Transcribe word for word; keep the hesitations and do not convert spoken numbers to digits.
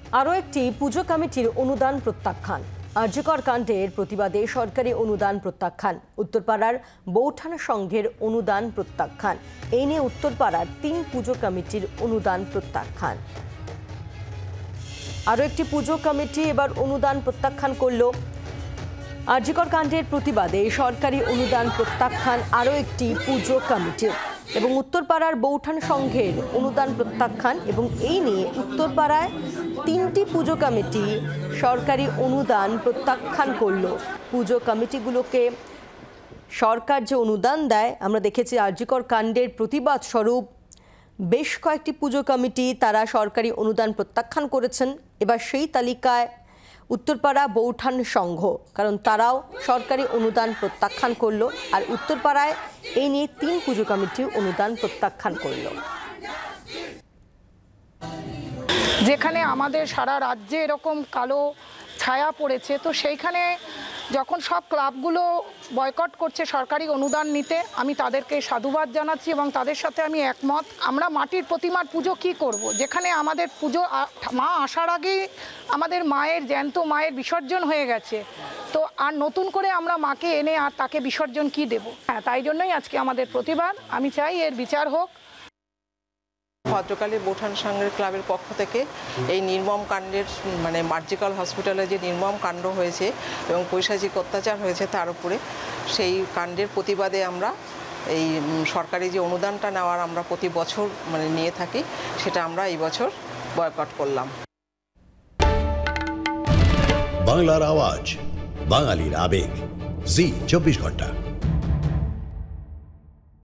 আরও একটি পুজো কমিটির অনুদান প্রত্যাখ্যান। আরজিকর কাণ্ডের প্রতিবাদে সরকারি অনুদান প্রত্যাখ্যান। উত্তরপাড়ার বৌঠান সংঘের অনুদান প্রত্যাখ্যান। এই নিয়ে উত্তরপাড়ার তিন পুজো কমিটির অনুদান প্রত্যাখ্যান। আরও একটি পুজো কমিটি এবার অনুদান প্রত্যাখ্যান করল। আরজিকর কাণ্ডের প্রতিবাদে সরকারি অনুদান প্রত্যাখ্যান আরও একটি পুজো কমিটির এবং উত্তরপাড়ার বৌঠান সংঘের অনুদান প্রত্যাখ্যান। এবং এই নিয়ে উত্তরপাড়ায় তিনটি পুজো কমিটি সরকারি অনুদান প্রত্যাখ্যান করল। পুজো কমিটিগুলোকে সরকার যে অনুদান দেয়, আমরা দেখেছি আরজিকর কাণ্ডের প্রতিবাদ স্বরূপ বেশ কয়েকটি পুজো কমিটি তারা সরকারি অনুদান প্রত্যাখ্যান করেছেন। এবার সেই তালিকায় উত্তরপাড়া বৌঠান সংঘ, কারণ তারাও সরকারি অনুদান প্রত্যাখ্যান করলো। আর উত্তরপাড়ায় এই নিয়ে তিন পুজো কমিটি অনুদান প্রত্যাখ্যান করলো। যেখানে আমাদের সারা রাজ্যে এরকম কালো ছায়া পড়েছে, তো সেইখানে যখন সব ক্লাবগুলো বয়কট করছে সরকারি অনুদান নিতে, আমি তাদেরকে সাধুবাদ জানাচ্ছি এবং তাদের সাথে আমি একমত। আমরা মাটির প্রতিমার পুজো কি করব, যেখানে আমাদের পুজো মা আসার আগেই আমাদের মায়ের জ্যান্ত মায়ের বিসর্জন হয়ে গেছে, তো আর নতুন করে আমরা মাকে এনে আর তাকে বিসর্জন কি দেব? হ্যাঁ, তাই জন্যই আজকে আমাদের প্রতিবাদ। আমি চাই এর বিচার হোক। ভদ্রকালী বৌঠান সংঘের ক্লাবের পক্ষ থেকে এই নির্মম কাণ্ডের মানে আরজিকর হসপিটালে যে নির্মম কাণ্ড হয়েছে এবং পৈশাচিক অত্যাচার হয়েছে তার উপরে, সেই কাণ্ডের প্রতিবাদে আমরা এই সরকারি যে অনুদানটা নেওয়ার আমরা প্রতি বছর মানে নিয়ে থাকি, সেটা আমরা এই বছর বয়কট করলাম। বাংলার আওয়াজ, বাঙালির আবেগ, জি চব্বিশ ঘন্টা।